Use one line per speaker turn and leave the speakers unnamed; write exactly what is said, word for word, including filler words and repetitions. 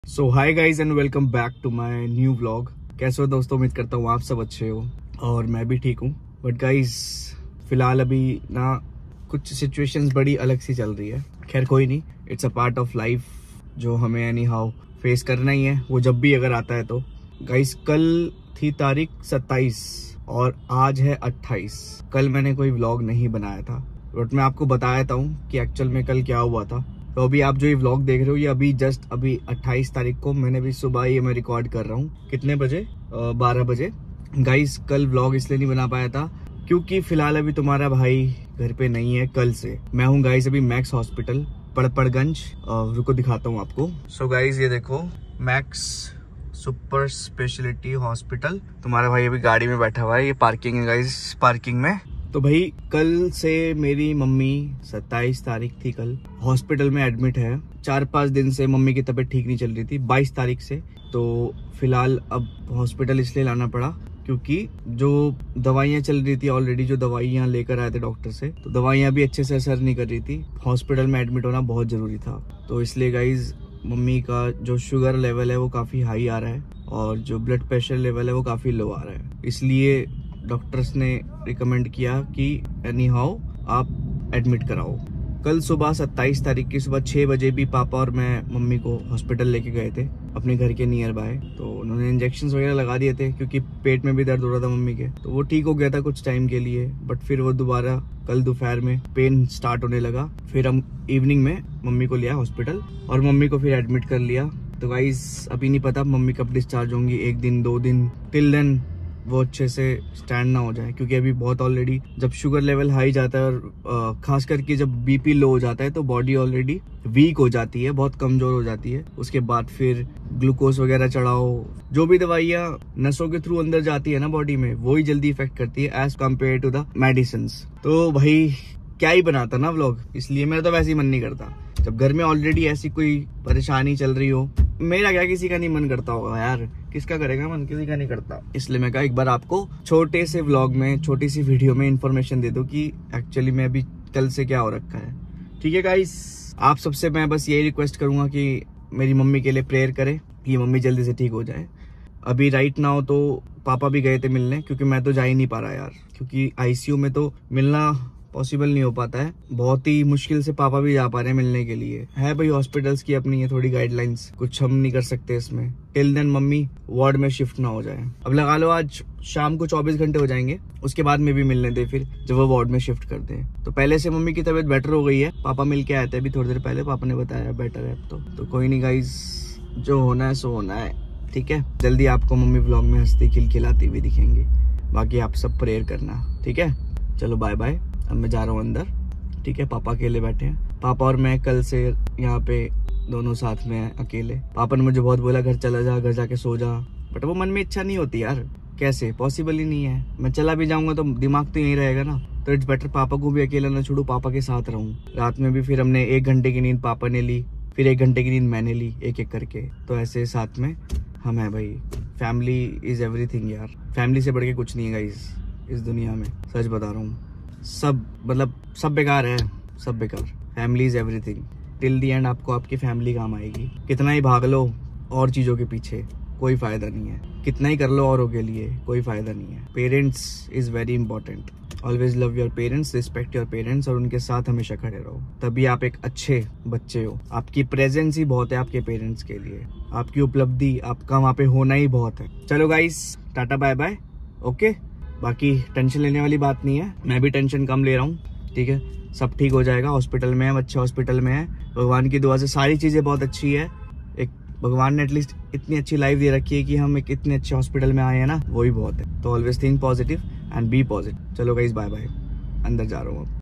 So hi guys and welcome back to my new vlog. कैसे हो दोस्तों, उम्मीद करता हूँ आप सब अच्छे हो और मैं भी ठीक हूँ। बट गाइज फिलहाल अभी ना कुछ सिचुएशंस बड़ी अलग सी चल रही है। खैर कोई नहीं, it's a part of life जो हमें एनी हाउ फेस करना ही है, वो जब भी अगर आता है तो। गाइज कल थी तारीख सत्ताईस और आज है अट्ठाईस। कल मैंने कोई व्लॉग नहीं बनाया था बट मैं आपको बताया था हूँ कि एक्चुअल में कल क्या हुआ था। तो अभी आप जो ये व्लॉग देख रहे हो ये अभी जस्ट अभी अट्ठाईस तारीख को मैंने भी सुबह ये मैं रिकॉर्ड कर रहा हूँ। कितने बजे? बारह बजे। गाइस कल व्लॉग इसलिए नहीं बना पाया था क्योंकि फिलहाल अभी तुम्हारा भाई घर पे नहीं है। कल से मैं हूँ गाइस अभी मैक्स हॉस्पिटल पड़पड़गंज। रुको दिखाता हूँ आपको। सो so गाइस ये देखो मैक्स सुपर स्पेशलिटी हॉस्पिटल। तुम्हारा भाई अभी गाड़ी में बैठा हुआ है, ये पार्किंग है गाइस, पार्किंग में। तो भाई कल से मेरी मम्मी सत्ताईस तारीख थी कल हॉस्पिटल में एडमिट है। चार पांच दिन से मम्मी की तबीयत ठीक नहीं चल रही थी, बाईस तारीख से। तो फिलहाल अब हॉस्पिटल इसलिए लाना पड़ा क्योंकि जो दवाइयाँ चल रही थी ऑलरेडी, जो दवाइयाँ लेकर आए थे डॉक्टर से, तो दवाइयाँ भी अच्छे से असर नहीं कर रही थी। हॉस्पिटल में एडमिट होना बहुत जरूरी था। तो इसलिए गाइज मम्मी का जो शुगर लेवल है वो काफी हाई आ रहा है और जो ब्लड प्रेशर लेवल है वो काफी लो आ रहा है। इसलिए डॉक्टर्स ने रिकमेंड किया कि एनी हाउ आप एडमिट कराओ। कल सुबह सत्ताईस तारीख की सुबह छह बजे भी पापा और मैं मम्मी को हॉस्पिटल लेके गए थे अपने घर के नियर बाय। तो उन्होंने इंजेक्शंस वगैरह लगा दिए थे क्योंकि पेट में भी दर्द हो रहा था मम्मी के। तो वो ठीक हो गया था कुछ टाइम के लिए, बट फिर वो दोबारा कल दोपहर में पेन स्टार्ट होने लगा। फिर हम इवनिंग में मम्मी को लिया हॉस्पिटल और मम्मी को फिर एडमिट कर लिया। तो गाइस अभी नहीं पता मम्मी कब डिस्चार्ज होंगी, एक दिन दो दिन। टिल देन वो अच्छे से स्टैंड ना हो जाए क्योंकि अभी बहुत ऑलरेडी जब शुगर लेवल हाई जाता है और खास करके जब बीपी लो हो जाता है तो बॉडी ऑलरेडी वीक हो जाती है, बहुत कमजोर हो जाती है। उसके बाद फिर ग्लूकोज वगैरह चढ़ाओ, जो भी दवाइयाँ नसों के थ्रू अंदर जाती है ना बॉडी में, वो ही जल्दी इफेक्ट करती है as compared to the medicine. तो भाई क्या ही बनाता ना व्लॉग, इसलिए मेरा तो वैसे ही मन नहीं करता। जब घर में ऑलरेडी ऐसी कोई परेशानी चल रही हो, मेरा क्या किसी का नहीं मन करता होगा यार, किसका करेगा मन, किसी का नहीं करता। इसलिए मैं कहा एक बार आपको छोटे से व्लॉग में, छोटी सी वीडियो में इन्फॉर्मेशन दे दूं कि एक्चुअली में अभी कल से क्या हो रखा है। ठीक है गाइस, आप सबसे मैं बस यही रिक्वेस्ट करूंगा कि मेरी मम्मी के लिए प्रेयर करें कि मम्मी जल्दी से ठीक हो जाए। अभी राइट नाउ तो पापा भी गए थे मिलने क्योंकि मैं तो जा ही नहीं पा रहा यार, क्योंकि आईसीयू में तो मिलना पॉसिबल नहीं हो पाता है। बहुत ही मुश्किल से पापा भी जा पा रहे हैं मिलने के लिए। है भाई हॉस्पिटल्स की अपनी ये थोड़ी गाइडलाइंस, कुछ हम नहीं कर सकते इसमें। टिल देन मम्मी वार्ड में शिफ्ट ना हो जाए। अब लगा लो आज शाम को चौबीस घंटे हो जाएंगे, उसके बाद में भी मिलने दे फिर जब वो वार्ड में शिफ्ट कर दे। तो पहले से मम्मी की तबीयत बेटर हो गई है, पापा मिल के आए थे अभी थोड़ी देर पहले, पापा ने बताया बेटर है अब तो। तो कोई नहीं गाइज, जो होना है सो होना है। ठीक है, जल्दी आपको मम्मी व्लॉग में हंसती खिलखिलाती हुई दिखेंगी। बाकी आप सब प्रेयर करना, ठीक है। चलो बाय बाय, अब मैं जा रहा हूँ अंदर। ठीक है, पापा अकेले बैठे हैं। पापा और मैं कल से यहाँ पे दोनों साथ में हैं अकेले। पापा ने मुझे बहुत बोला घर चला जा, घर जाके सो जा, बट वो मन में इच्छा नहीं होती यार, कैसे पॉसिबल ही नहीं है। मैं चला भी जाऊंगा तो दिमाग तो यही रहेगा ना। तो इट्स बेटर पापा को भी अकेला ना छोड़ू, पापा के साथ रहूं। रात में भी फिर हमने एक घंटे की नींद पापा ने ली, फिर एक घंटे की नींद मैंने ली, एक एक करके। तो ऐसे साथ में हम है भाई। फैमिली इज एवरीथिंग यार, फैमिली से बढ़ के कुछ नहीं है गाइस इस दुनिया में, सच बता रहा हूँ। सब मतलब सब बेकार है, सब बेकार। Family is everything. Till the end आपको आपकी फैमिली काम आएगी। कितना ही भाग लो और चीजों के पीछे, कोई फायदा नहीं है। कितना ही कर लो औरों के लिए, कोई फायदा नहीं है। Parents is very important. Always love your parents, respect your parents और उनके साथ हमेशा खड़े रहो, तभी आप एक अच्छे बच्चे हो। आपकी प्रेजेंस ही बहुत है आपके पेरेंट्स के लिए, आपकी उपलब्धि, आपका वहाँ पे होना ही बहुत है। चलो guys, tata bye bye, okay. बाकी टेंशन लेने वाली बात नहीं है, मैं भी टेंशन कम ले रहा हूँ। ठीक है, सब ठीक हो जाएगा। हॉस्पिटल में है, अच्छे हॉस्पिटल में है, भगवान की दुआ से सारी चीजें बहुत अच्छी है। एक भगवान ने एटलीस्ट इतनी अच्छी लाइफ दे रखी है कि हम एक इतने अच्छे हॉस्पिटल में आए हैं ना, वही बहुत है। तो always think positive and be positive. चलो गाइस बाय बाय, अंदर जा रहा हूँ अब।